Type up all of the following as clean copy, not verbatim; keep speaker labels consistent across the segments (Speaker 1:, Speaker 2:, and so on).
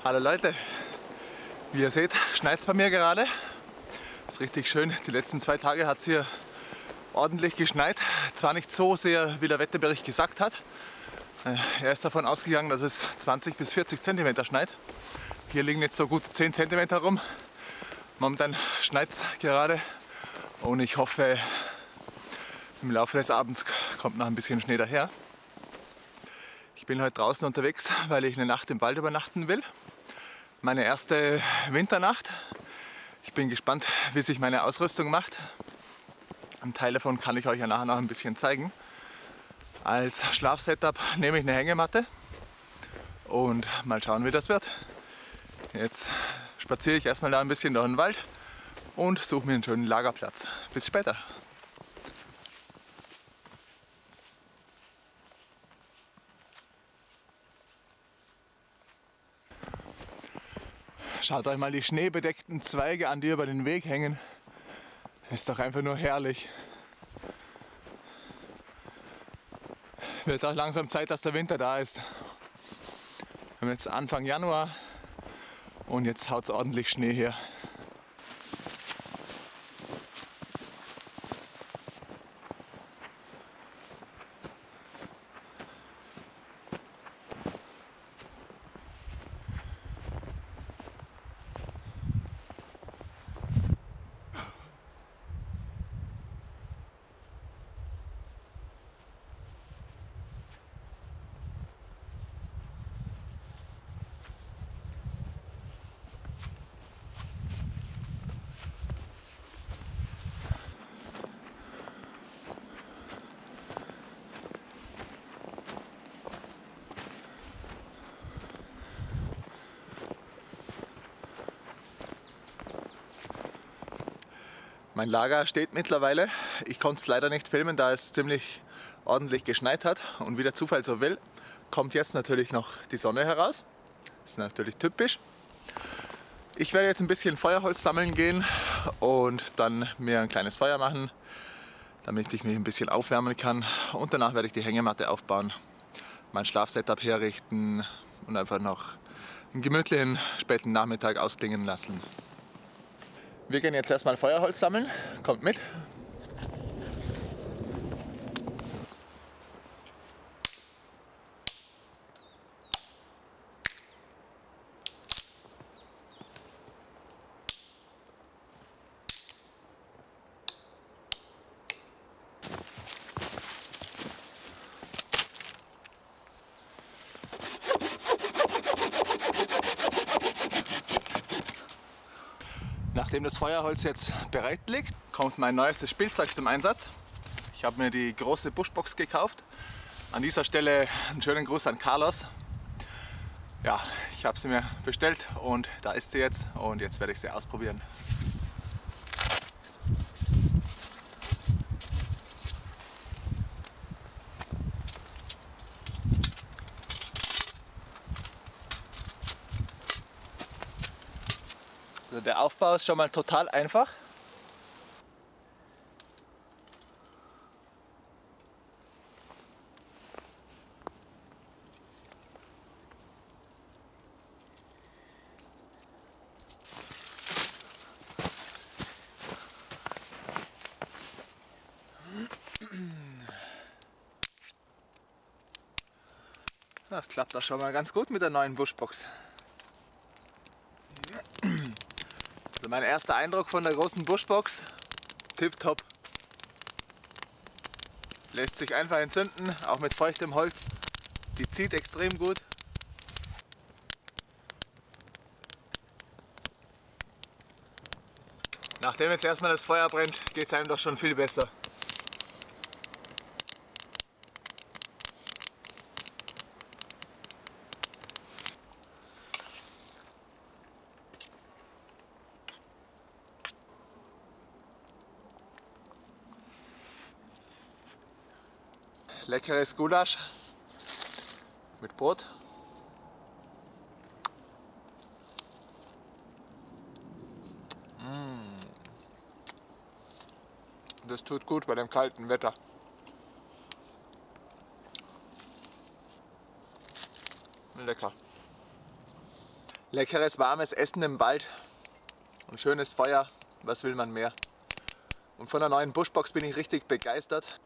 Speaker 1: Hallo Leute, wie ihr seht, schneit es bei mir gerade. Ist richtig schön. Die letzten 2 Tage hat es hier ordentlich geschneit. Zwar nicht so sehr, wie der Wetterbericht gesagt hat. Er ist davon ausgegangen, dass es 20 bis 40 cm schneit. Hier liegen jetzt so gut 10 cm rum. Momentan schneit es gerade und ich hoffe, im Laufe des Abends kommt noch ein bisschen Schnee daher. Ich bin heute draußen unterwegs, weil ich eine Nacht im Wald übernachten will. Meine erste Winternacht. Ich bin gespannt, wie sich meine Ausrüstung macht. Ein Teil davon kann ich euch ja nachher noch ein bisschen zeigen. Als Schlafsetup nehme ich eine Hängematte und mal schauen, wie das wird. Jetzt spaziere ich erstmal da ein bisschen durch den Wald und suche mir einen schönen Lagerplatz. Bis später. Schaut euch mal die schneebedeckten Zweige an, die über den Weg hängen. Ist doch einfach nur herrlich. Wird auch langsam Zeit, dass der Winter da ist. Wir haben jetzt Anfang Januar und jetzt haut es ordentlich Schnee her. Mein Lager steht mittlerweile. Ich konnte es leider nicht filmen, da es ziemlich ordentlich geschneit hat. Und wie der Zufall so will, kommt jetzt natürlich noch die Sonne heraus. Das ist natürlich typisch. Ich werde jetzt ein bisschen Feuerholz sammeln gehen und dann mir ein kleines Feuer machen, damit ich mich ein bisschen aufwärmen kann. Und danach werde ich die Hängematte aufbauen, mein Schlafsetup herrichten und einfach noch einen gemütlichen späten Nachmittag ausklingen lassen. Wir gehen jetzt erstmal Feuerholz sammeln. Kommt mit. Nachdem das Feuerholz jetzt bereit liegt, kommt mein neuestes Spielzeug zum Einsatz. Ich habe mir die große Buschbox gekauft. An dieser Stelle einen schönen Gruß an Carlos. Ja, ich habe sie mir bestellt und da ist sie jetzt und jetzt werde ich sie ausprobieren. Also der Aufbau ist schon mal total einfach. Das klappt auch schon mal ganz gut mit der neuen Buschbox. Also mein erster Eindruck von der großen Buschbox, tipptopp. Lässt sich einfach entzünden, auch mit feuchtem Holz. Die zieht extrem gut. Nachdem jetzt erstmal das Feuer brennt, geht es einem doch schon viel besser. Leckeres Gulasch mit Brot. Das tut gut bei dem kalten Wetter. Lecker. Leckeres, warmes Essen im Wald und schönes Feuer, was will man mehr? Und von der neuen Bushbox bin ich richtig begeistert.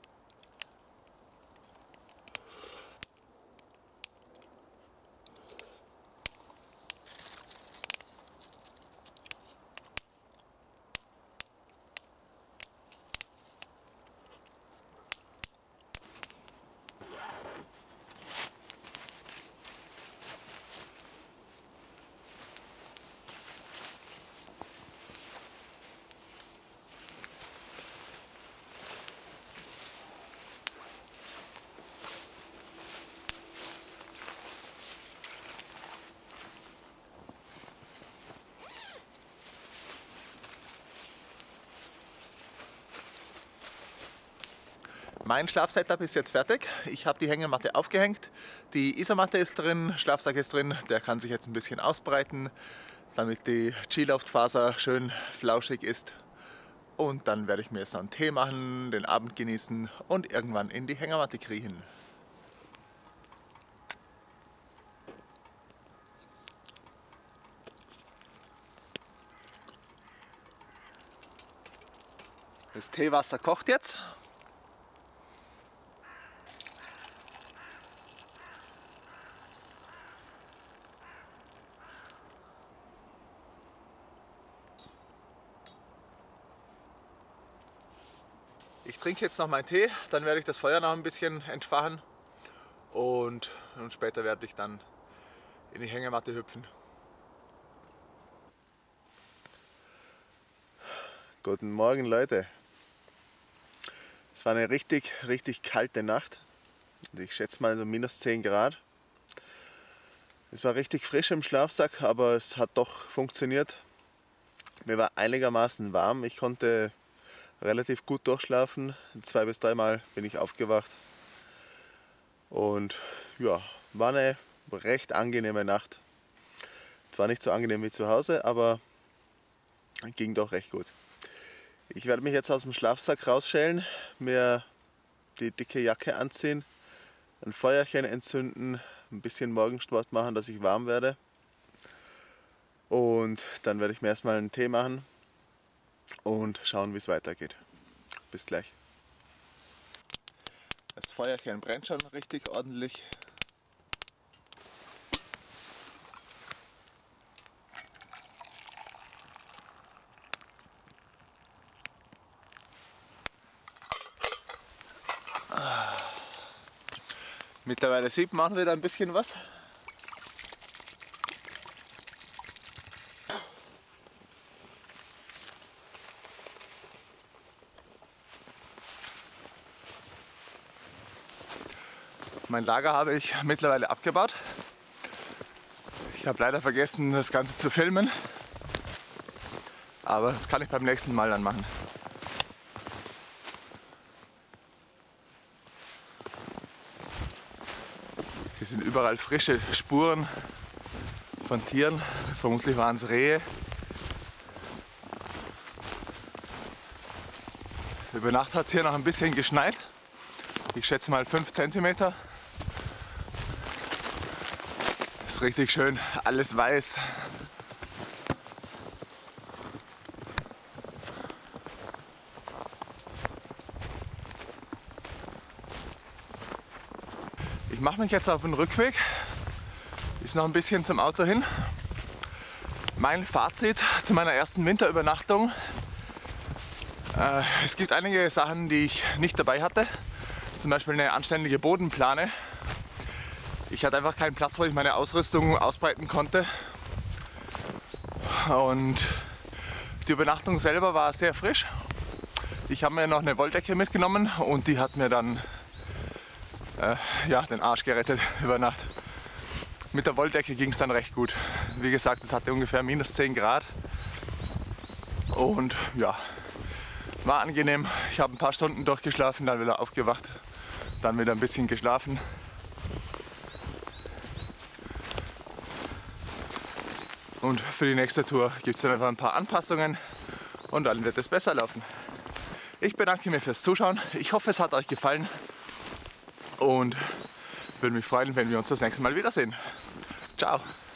Speaker 1: Mein Schlafsetup ist jetzt fertig. Ich habe die Hängematte aufgehängt. Die Isomatte ist drin, Schlafsack ist drin. Der kann sich jetzt ein bisschen ausbreiten, damit die Skiluftfaser schön flauschig ist. Und dann werde ich mir so einen Tee machen, den Abend genießen und irgendwann in die Hängematte kriechen. Das Teewasser kocht jetzt. Ich trinke jetzt noch meinen Tee, dann werde ich das Feuer noch ein bisschen entfachen und später werde ich dann in die Hängematte hüpfen. Guten Morgen Leute. Es war eine richtig kalte Nacht. Ich schätze mal so minus 10 Grad. Es war richtig frisch im Schlafsack, aber es hat doch funktioniert. Mir war einigermaßen warm. Ich konnte relativ gut durchschlafen. 2 bis 3 Mal bin ich aufgewacht. Und ja, war eine recht angenehme Nacht. Zwar nicht so angenehm wie zu Hause, aber ging doch recht gut. Ich werde mich jetzt aus dem Schlafsack rausschälen, mir die dicke Jacke anziehen, ein Feuerchen entzünden, ein bisschen Morgensport machen, dass ich warm werde. Und dann werde ich mir erstmal einen Tee machen und schauen, wie es weitergeht. Bis gleich. Das Feuerchen brennt schon richtig ordentlich. Mittlerweile sieht man wieder ein bisschen was. Mein Lager habe ich mittlerweile abgebaut. Ich habe leider vergessen, das Ganze zu filmen. Aber das kann ich beim nächsten Mal dann machen. Hier sind überall frische Spuren von Tieren. Vermutlich waren es Rehe. Über Nacht hat es hier noch ein bisschen geschneit. Ich schätze mal 5 cm. Ist richtig schön, alles weiß. Ich mache mich jetzt auf den Rückweg. Ist noch ein bisschen zum Auto hin. Mein Fazit zu meiner ersten Winterübernachtung. Es gibt einige Sachen, die ich nicht dabei hatte. Zum Beispiel eine anständige Bodenplane. Ich hatte einfach keinen Platz, wo ich meine Ausrüstung ausbreiten konnte. Und die Übernachtung selber war sehr frisch. Ich habe mir noch eine Wolldecke mitgenommen und die hat mir dann den Arsch gerettet über Nacht. Mit der Wolldecke ging es dann recht gut. Wie gesagt, es hatte ungefähr minus 10 Grad. Und ja, war angenehm. Ich habe ein paar Stunden durchgeschlafen, dann wieder aufgewacht, dann wieder ein bisschen geschlafen. Und für die nächste Tour gibt es dann einfach ein paar Anpassungen und dann wird es besser laufen. Ich bedanke mich fürs Zuschauen. Ich hoffe, es hat euch gefallen und würde mich freuen, wenn wir uns das nächste Mal wiedersehen. Ciao!